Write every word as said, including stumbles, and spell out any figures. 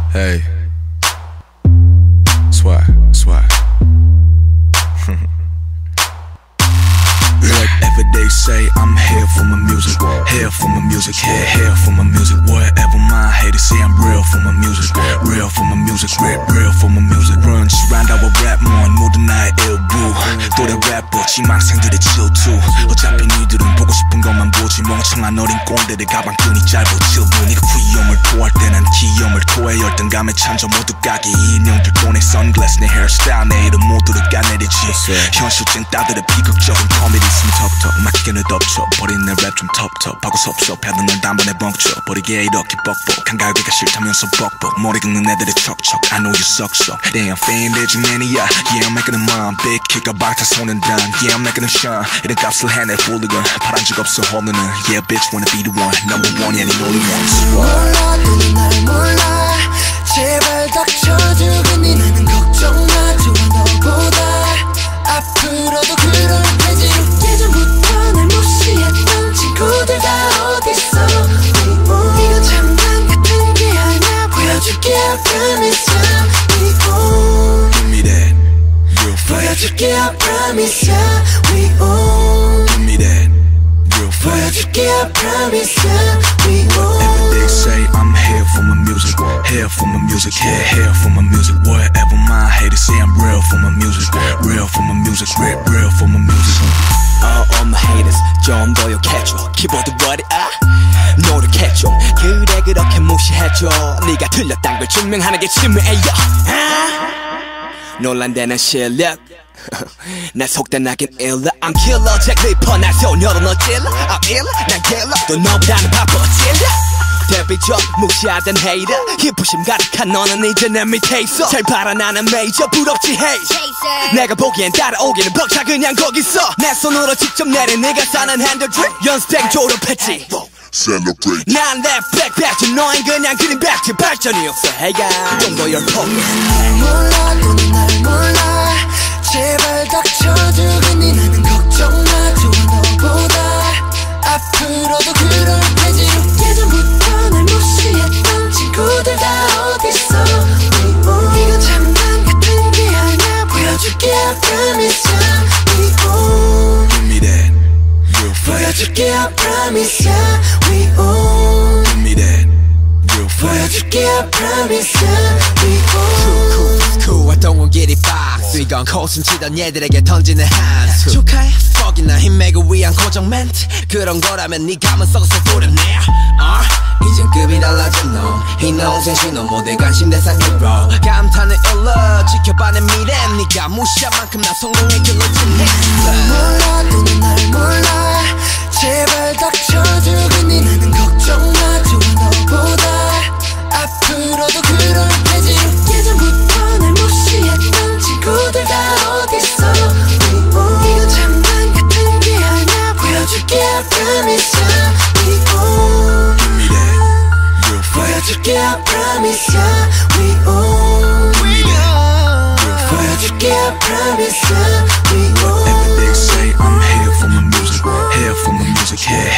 Hey, swag, swag. Whatever they say, I'm here for my music. Here for my music, here, here for my music. Whatever my haters say, I'm real for my music. Real for my music, real, real for my music. Run, surround our rap more, 모든 나의 일부. 또래 래퍼, 지망생들의 질투. 어차피 니들은 보고 싶은 것만 보지. 멍청한 어린 꼰대들 가방끈이 짧아 질부. 니가 위험을 토할 때 난 기염을 토해. 열등감에 찬져 모두 가게. 인형들 꺼내 선글라스 내 헤어스타일 내 이름 모두를 까내리지. 현실 찐따들의 비극적인 코미디 있으면 턱턱 맡기는 덮쳐 버린 내 랩 좀 텁텁하고 섭섭해도 널 단번에 벙쳐 버리게 이렇게 뻑뻑 한가위가 싫다면서 뻑뻑 머리 긁는 애들의 척척 I know you suck so Damn fan 대중 매니아 Yeah I'm making a mom Big kick 방탄소년단 Yeah I'm making a shine 이런 값을 해내 hooligan 바란 적 없어 없는 Yeah bitch wanna be the one Number one yeah 니 only one 몰라 너는 날 몰라 제발 닥쳐주고 니 나는 걱정 마 좋아 너보다 앞으로도 그럴 테지 예전부터 날 무시했던 친구들 다 어딨어 이거 장난 같은 게 아니야 보여줄게 I promise ya We own Give me that real fast 보여줄게 I promise ya We own Give me that real fast 보여줄게 I promise ya We own Whatever they say I'm here for my music Here for my music Here, here for my music Whatever my haters say I'm real for my music Real for my music Real, real for my music All of my haters 좀 더 욕해줘 키보드 워리아 노력해줘 그래 그렇게 무시해줘 네가 틀렸단 걸 증명하는 게 치매예요 논란되는 실력 나 속단하긴 일러 I'm killer 잭 리퍼 날 소녀로 너 찔러 I'm ill 난 killer 또 너보다는 바빠 찔러 데뷔적 무시하던 헤이터 희부심 가득한 너는 이제 내 밑에 있어 잘 바라나는 메이저 부럽지 헤이 내가 보기엔 따라오기는 벅차 그냥 거기서 내 손으로 직접 내린 네가 사는 핸들드립 연습생 졸업했지 Celebrate 난 랩 백팩지 너흰 그냥 그린 백지 발전이 없어 헤이가 좀 더 열폭 날 몰라 너는 날 몰라 제발 닥쳐주고 니 나는 걱정 마 좋아 너보다 앞으로도 그럴 테지 예전부터 날 무시했던 친구들 다 어딨어 이거 장난 같은 게 아니야 보여줄게 I promise ya We own Give me that real fast 보여줄게 I promise ya We own Give me that real fast 보여줄게 I promise ya We own cool, cool, I don't want get it back 이건 코순 치던 얘들에게 던지는 한수 축하해 퍽이나 힘매고 위한 고정 멘트 그런 거라면 네 감은 썩어서 도려내 uh, 이젠 급이 달라진 놈이 농생 신호 모두 관심 대상 hero 감탄을 일러 지켜봐 내 미래 네가 무시한 만큼 나 성공의 길로 진했어 몰라 너는 날 몰라 제발 닥쳐주고 니 나는 걱정 마 좋아 너보다 앞으로도 그럴 테지 예전부터 날 무시했던 친구들 다 어딨어 이거 장난 같은 게 아니야 보여줄게 I promise ya We own Give me that real fast 보여줄게 I promise ya We own Give me that real fast 보여줄게 I promise ya We Whatever own they say I'm here for my music Here for my music Here,